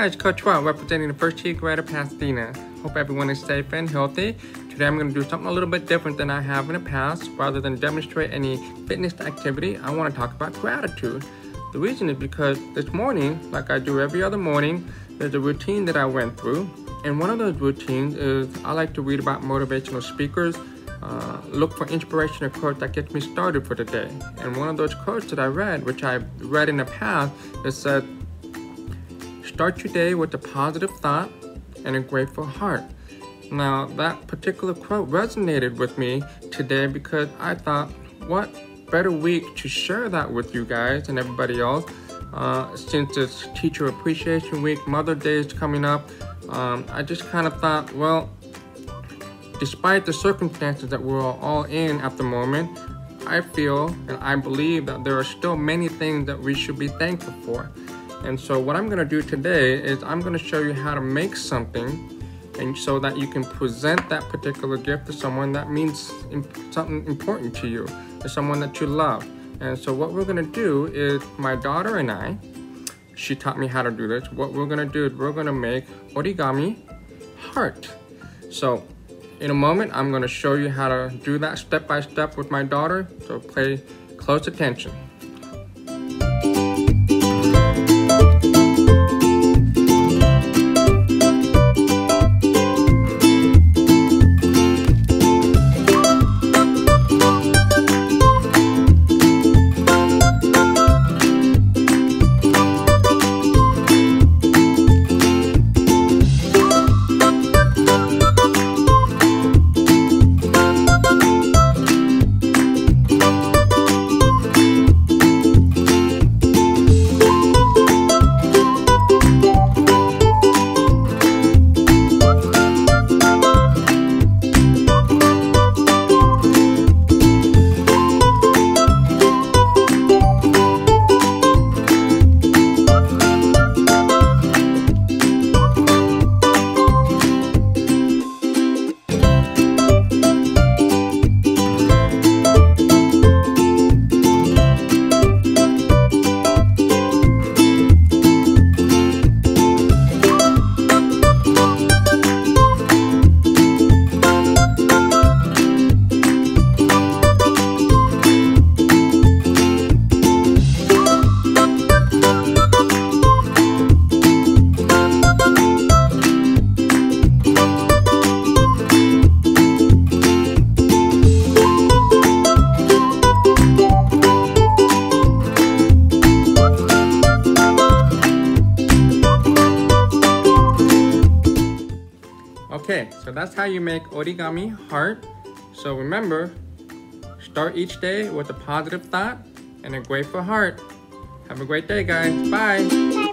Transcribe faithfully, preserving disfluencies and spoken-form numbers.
guys, Coach Watt representing the First Tee Grade of Pasadena. Hope everyone is safe and healthy. Today I'm going to do something a little bit different than I have in the past. Rather than demonstrate any fitness activity, I want to talk about gratitude. The reason is because this morning, like I do every other morning, there's a routine that I went through. And one of those routines is I like to read about motivational speakers, uh, look for inspirational quotes that gets me started for the day. And one of those quotes that I read, which I read in the past, it said, "Start your day with a positive thought and a grateful heart." Now, that particular quote resonated with me today because I thought, what better week to share that with you guys and everybody else. Uh, since it's Teacher Appreciation Week, Mother Day is coming up, um, I just kind of thought, well, despite the circumstances that we're all in at the moment, I feel and I believe that there are still many things that we should be thankful for. And so what I'm going to do today is I'm going to show you how to make something, and so that you can present that particular gift to someone that means something important to you, to someone that you love. And so what we're going to do is, my daughter and I, she taught me how to do this. What we're going to do is we're going to make origami heart. So in a moment, I'm going to show you how to do that step by step with my daughter. So pay close attention. Okay, so that's how you make origami heart. So remember, start each day with a positive thought and a grateful heart. Have a great day, guys. Bye.